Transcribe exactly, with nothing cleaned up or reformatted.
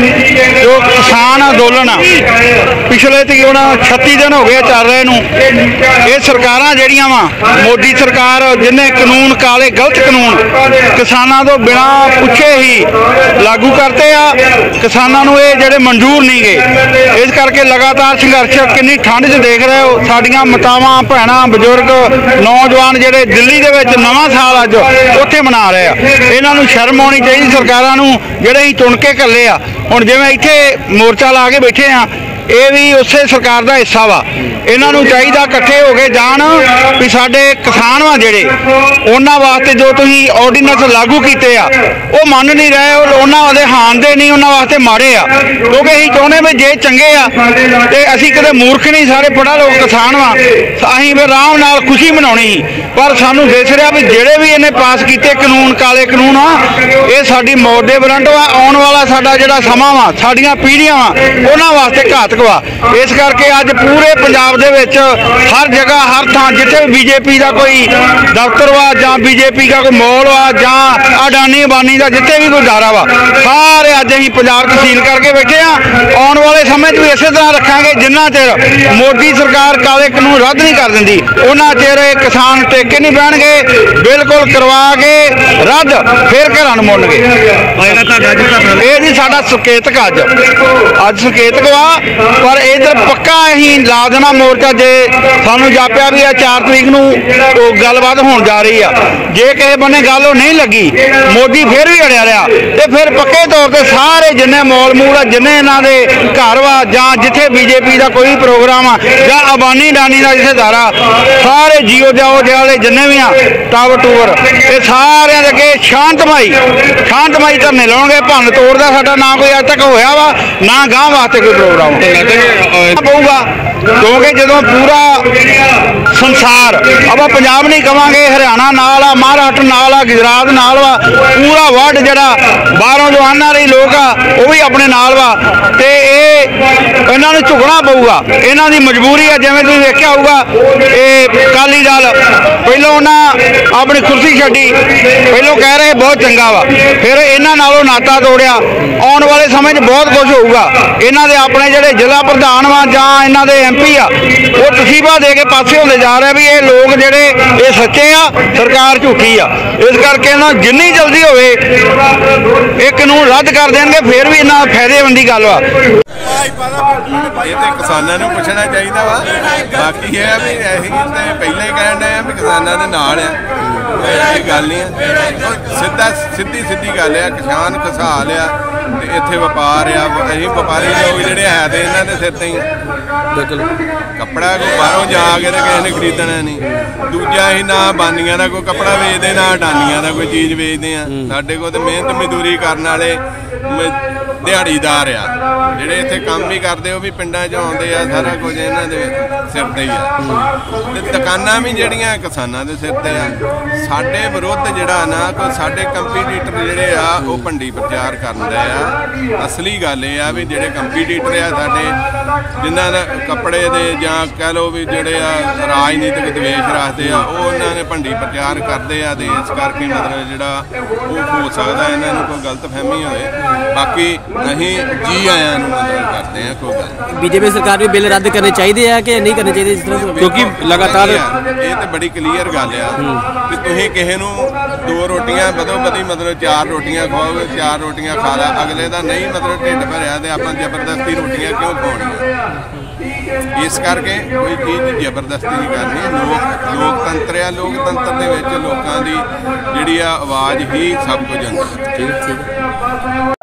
जो किसान अंदोलन आ पिछले तकरीबन छत्ती दिन हो गए चल रहे नूं, ये सरकारां जिहड़ियां वा मोदी सरकार जिन्हें कानून काले गलत कानून किसानां तो बिना पुछे ही लागू करते आ, किसानां नूं ये जिहड़े मंजूर नहीं गए। इस करके लगातार संघर्ष किन्नी ठंड च देख रहे हो, साडियां मातावां भैणां बजुर्ग नौजवान जिहड़े दिल्ली दे विच नवां साल अज उत्थे मना रहे आ। इन्हां नूं शर्म आउणी चाहीदी सरकारां नूं जिहड़े ही चुन के घल्ले आ। हुण जिवें इत्थे मोर्चा ला के बैठे आ, ये भी उसे सरकार का हिस्सा वा। इन्हां नूं चाहीदा इकट्ठे हो के जाण भी साडे किसान वा जिहड़े उन्हां वास्ते जो तुसीं ऑर्डीनेंस लागू कीते आ वो मन नहीं रहे, उन्हां दे हान दे नहीं, उन्हां वास्ते माड़े आ। क्योंकि असीं चाहुंदे भी जे चंगे आ ते असीं कदे मूर्ख नहीं, सारे पढ़ा लोक किसान वा, असीं फिर आराम नाल खुशी मनाउणी। पर सानूं दिस रिहा भी जिहड़े भी इन्हें पास कीते कानून काले कानून आ, ये साडी मौत दे वारंट वा। आउण वाला साडा जिहड़ा समां वा, साडीआं पीढ़ियां वा, उन्हां वास्ते घातक वा। इस करके अज पूरे पंजाब दे विच हर जगह हर थां जिथे भी बीजेपी का कोई दफ्तर वा जां बीजेपी का कोई मॉल वा जां अडानी अबानी का जिथे भी कोई दारा वा, सारे अज असीं पंजाब तसील करके बैठे आ। आउण वाले समय भी इसे तरह रखांगे जिन्ना चिर मोदी सरकार काले कानून रद्द नहीं कर दिंदी, उन्ना चिर किसान टेके नहीं बहणगे। बिल्कुल करवा के रद्द फिर घरां नूं मुड़नगे। ये जी साडा संकेतक अज अज संकेतक वा, पर इधर पक्का असीं ला देना मोर्चा जे सानूं जापिया भी चार तरीक नूं गलबात होण जा रही आ। जे किसी बने गल नहीं लगी, मोदी फिर भी अड़िया रहा तो फिर पक्के तौर पर सारे जिन्ने मॉल मूल जिन्ने इन्हां दे घर वा जां जिथे बीजेपी का कोई प्रोग्राम आ जां अबानी डानी का जिथे दारा, सारे जियो जाओ वाले जिन्ने भी आ टावर टूवर ये सारे अगे शांतमई शांतमई धरने लाउणगे। भंन तोड़ का साडा ना कोई अज तक होया वा, ना गांह वास्ते कोई प्रोग्राम पऊगा। क्योंकि जो पूरा संसार अब पंजाब नहीं कहांगे, हरियाणा नाल आ, महाराष्ट्र नाल आ, गुजरात नाल वा, पूरा वर्ल्ड जिहड़ा बाहरों जो आने वाले लोग आ वो भी अपने नाल वा, ते इन्हां नूं झुकना पऊगा। इन्हां दी मजबूरी है। जिवें तुसीं वेखिआ होऊगा ये अकाली दल पहलों उन्हां अपनी कुर्सी छड्डी, पहलों कह रहे बहुत चंगा वा, फिर इन्हां नालों नाता तोड़िया। आउण वाले समय च बहुत कुछ होऊगा। इन्हां दे अपने जिहड़े जिला प्रधान वा जां इन्हां दे एम पी आ वो तसीबा दे के पासे होंदे जा रहे भी ये लोग जिहड़े ये सच्चे आ, सरकार झूठी आ। इस करके ना जिन्नी जल्दी होवे ये कानून रद्द कर देंगे, फिर भी इन्ना फायदेमंद दी गल वा। ये तो किसानों को पूछना चाहिए वा। बाकी है भी असीं ते पहले ही कहण डे भी किसानों दे नाल आ, कोई गल नहीं है। सीधा सीधी सीधी गल है, किसान खुशहाल आ ते इत्थे व्यापार आ। असीं व्यापारी लोग जिहड़े है ते इन्हां दे सिर ते ही बिल्कुल कपड़ा कोई बाहरों जाके तो किसी ने खरीदना नहीं। दूजा असीं ना बानियां दा कोई कपड़ा वेचदे ना अडानियां दा कोई चीज़ वेचदे आ। साडे कोल ते मेहनत मजदूरी करन वाले दिहाड़ीदार आ जिहड़े इत्थे काम भी करदे, वो भी पिंडां चों आउंदे आ। सारा कुछ इन्हां दे सिर ते ही आ ते दुकानां भी जिहड़ियां किसानां दे सिर ते आ। साडे विरुद्ध जिहड़ा ना कोई साडे कंपीटीटर जिहड़े आ वो भंडी प्रचार करन दे आ। असली गल ये आ भी जिहड़े कंपीटीटर आ साडे जिन्हां दा कपड़े दे जां कह लो भी जिहड़े आ राजनीतिक द्वेष रखदे आ, वो उन्हां ने भंडी प्रचार करदे आ ते इस करके मतलब जिहड़ा वो हो सकदा इन्हां नूं कोई गलत फहमी होए। बाकी असीं जी आयां नूं मतलब करदे आ कोई गल। बीजेपी सरकार भी बिल रद्द करने चाहिए है कि नहीं करने चाहिए इस तरह, क्योंकि लगातार ये तो बड़ी क्लीयर गल आ कि तुसीं किसी नूं दो रोटियां बदो बदी मतलब चार रोटियां खवाओगे, चार रोटियां खा ला, अगले दा नहीं मतलब ढिड भरिया ते आपां जबरदस्ती रोटियां क्यों खवाउणीआं। इस करके कोई चीज़ जबरदस्ती नहीं करनी। लोक लोकतंत्र आ, लोकतंत्र दे विच लोकां दी जिहड़ी आ आवाज़ ही सब कुछ अंदर। ठीक ठीक।